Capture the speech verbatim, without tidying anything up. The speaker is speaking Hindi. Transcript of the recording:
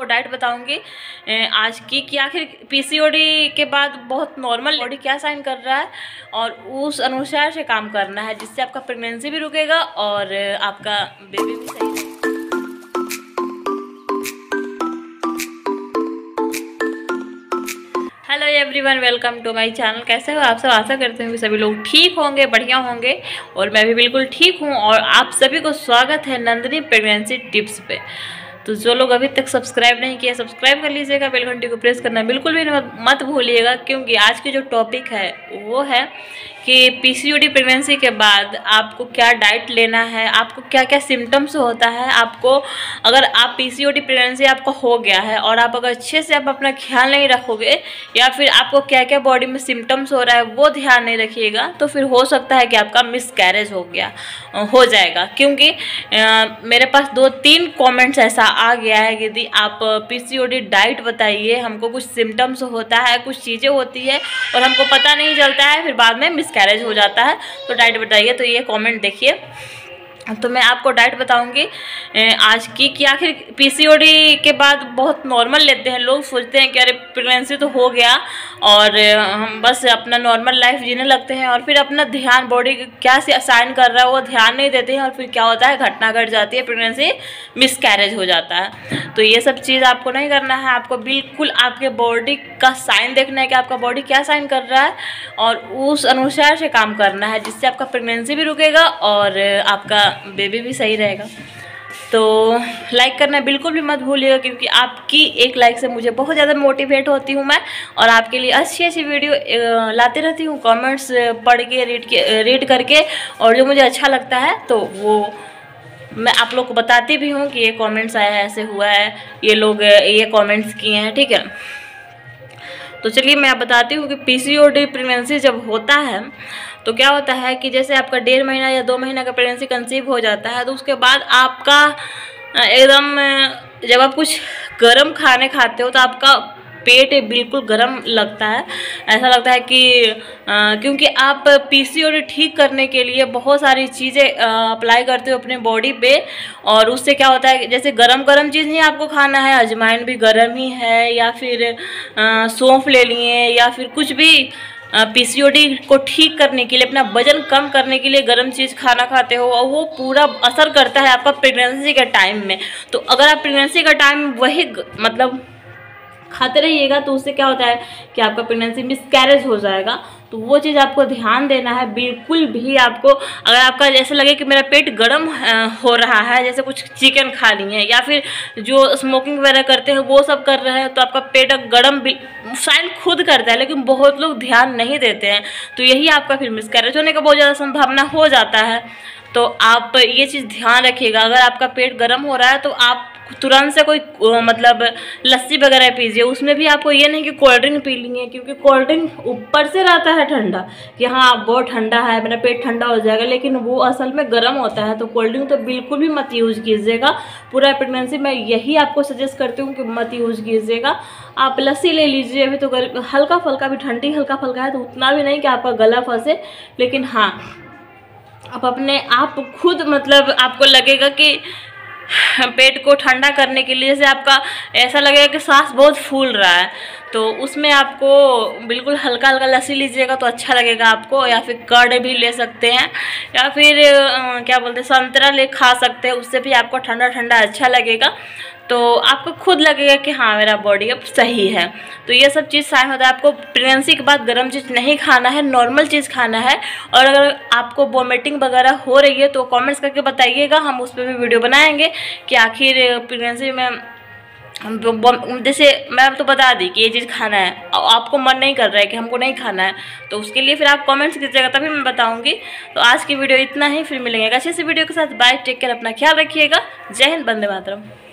डाइट बताऊंगी आज की कि आखिर पीसीओडी के बाद बहुत नॉर्मल बॉडी क्या साइन कर रहा है और उस अनुसार से काम करना है, जिससे आपका प्रेगनेंसी भी रुकेगा और आपका बेबी भी सही रहेगा। Hello everyone, welcome to my channel. कैसे हो आप सब? आशा करते हैं कि सभी लोग ठीक होंगे, बढ़िया होंगे और मैं भी बिल्कुल ठीक हूँ। और आप सभी को स्वागत है नंदिनी प्रेगनेंसी टिप्स पे। तो जो लोग अभी तक सब्सक्राइब नहीं किया, सब्सक्राइब कर लीजिएगा, बेल घंटी को प्रेस करना बिल्कुल भी मत भूलिएगा, क्योंकि आज की जो टॉपिक है वो है कि पीसीओडी प्रेगनेंसी के बाद आपको क्या डाइट लेना है, आपको क्या क्या सिम्टम्स होता है। आपको अगर आप पीसीओडी प्रेगनेंसी आपको हो गया है और आप अगर अच्छे से आप अपना ख्याल नहीं रखोगे या फिर आपको क्या क्या बॉडी में सिम्टम्स हो रहा है वो ध्यान नहीं रखिएगा, तो फिर हो सकता है कि आपका मिसकैरेज हो गया हो जाएगा। क्योंकि आ, मेरे पास दो तीन कॉमेंट्स ऐसा आ गया है कि यदि आप पीसीओडी डाइट बताइए, हमको कुछ सिम्टम्स होता है, कुछ चीज़ें होती है और हमको पता नहीं चलता है, फिर बाद में मिसकैरेज हो जाता है, तो डाइट बताइए। तो ये कमेंट देखिए, तो मैं आपको डाइट बताऊंगी आज की कि आखिर पीसीओडी के बाद बहुत नॉर्मल लेते हैं लोग। सोचते हैं कि अरे प्रेगनेंसी तो हो गया और हम बस अपना नॉर्मल लाइफ जीने लगते हैं और फिर अपना ध्यान बॉडी क्या साइन कर रहा है वो ध्यान नहीं देते हैं और फिर क्या होता है, घटना घट जाती है, प्रेगनेंसी मिसकैरेज हो जाता है। तो ये सब चीज़ आपको नहीं करना है। आपको बिल्कुल आपके बॉडी का साइन देखना है कि आपका बॉडी क्या साइन कर रहा है और उस अनुसार से काम करना है, जिससे आपका प्रेगनेंसी भी रुकेगा और आपका बेबी भी सही रहेगा। तो लाइक करना बिल्कुल भी मत भूलिएगा, क्योंकि आपकी एक लाइक से मुझे बहुत ज़्यादा मोटिवेट होती हूँ मैं और आपके लिए अच्छी अच्छी वीडियो लाते रहती हूँ, कमेंट्स पढ़ के रीड के रीड करके, और जो मुझे अच्छा लगता है तो वो मैं आप लोग को बताती भी हूँ कि ये कमेंट्स आया है, ऐसे हुआ है, ये लोग ये कमेंट्स किए हैं, ठीक है। तो चलिए मैं बताती हूँ कि पीसीओडी प्रेगनेंसी जब होता है तो क्या होता है कि जैसे आपका डेढ़ महीना या दो महीना का प्रेगनेंसी कंसीव हो जाता है, तो उसके बाद आपका एकदम जब आप कुछ गर्म खाने खाते हो तो आपका पेट बिल्कुल गर्म लगता है। ऐसा लगता है कि आ, क्योंकि आप पीसीओडी ठीक करने के लिए बहुत सारी चीज़ें अप्लाई करते हो अपने बॉडी पे, और उससे क्या होता है, जैसे गरम गरम चीज़ नहीं आपको खाना है, अजवाइन भी गर्म ही है, या फिर सौंफ ले लिए, या फिर कुछ भी पीसीओडी को ठीक करने के लिए, अपना वजन कम करने के लिए गर्म चीज़ खाना खाते हो और वो पूरा असर करता है आपका प्रेगनेंसी के टाइम में। तो अगर आप प्रेगनेंसी का टाइम वही मतलब खाते रहिएगा तो उससे क्या होता है कि आपका प्रेगनेंसी मिसकैरेज हो जाएगा। तो वो चीज़ आपको ध्यान देना है। बिल्कुल भी आपको अगर आपका जैसे लगे कि मेरा पेट गर्म हो रहा है, जैसे कुछ चिकन खा ली है या फिर जो स्मोकिंग वगैरह करते हैं वो सब कर रहे हैं, तो आपका पेट गर्म साइन खुद करता है, लेकिन बहुत लोग ध्यान नहीं देते हैं, तो यही आपका फिर मिसकैरेज होने का बहुत ज़्यादा संभावना हो जाता है। तो आप ये चीज़ ध्यान रखिएगा। अगर आपका पेट गर्म हो रहा है तो आप तुरंत से कोई मतलब लस्सी वगैरह पीजिए। उसमें भी आपको ये नहीं कि कोल्ड ड्रिंक पी लेंगे, क्योंकि कोल्ड ड्रिंक ऊपर से रहता है ठंडा कि हाँ बहुत ठंडा है, मेरा पेट ठंडा हो जाएगा, लेकिन वो असल में गर्म होता है। तो कोल्ड ड्रिंक तो बिल्कुल भी मत यूज़ कीजिएगा। पूरा प्रेगनेंसी मैं यही आपको सजेस्ट करती हूँ कि मत यूज़ कीजिएगा। आप लस्सी ले लीजिए, अभी तो हल्का फुल्का भी ठंडी हल्का फुल्का है, तो उतना भी नहीं कि आपका गला फंसे, लेकिन हाँ आप अपने आप खुद मतलब आपको लगेगा कि पेट को ठंडा करने के लिए, जैसे आपका ऐसा लगेगा कि सांस बहुत फूल रहा है, तो उसमें आपको बिल्कुल हल्का हल्का लस्सी लीजिएगा तो अच्छा लगेगा आपको। या फिर कर्ड भी ले सकते हैं, या फिर क्या बोलते हैं संतरा ले खा सकते हैं, उससे भी आपको ठंडा ठंडा अच्छा लगेगा। तो आपको खुद लगेगा कि हाँ मेरा बॉडी अब सही है। तो ये सब चीज़ साइन होता है। आपको प्रेगनेंसी के बाद गर्म चीज़ नहीं खाना है, नॉर्मल चीज़ खाना है। और अगर आपको वॉमिटिंग वगैरह हो रही है तो कमेंट्स करके बताइएगा, हम उस पर भी वीडियो बनाएंगे कि आखिर प्रेगनेंसी में जैसे मैं तो बता दी कि ये चीज़ खाना है, आपको मन नहीं कर रहा है कि हमको नहीं खाना है, तो उसके लिए फिर आप कमेंट्स कीजिएगा, तभी मैं बताऊंगी। तो आज की वीडियो इतना ही, फिर मिलेंगे अच्छे से वीडियो के साथ। बाय, टेक केयर, अपना ख्याल रखिएगा। जय हिंद, वंदे मातरम।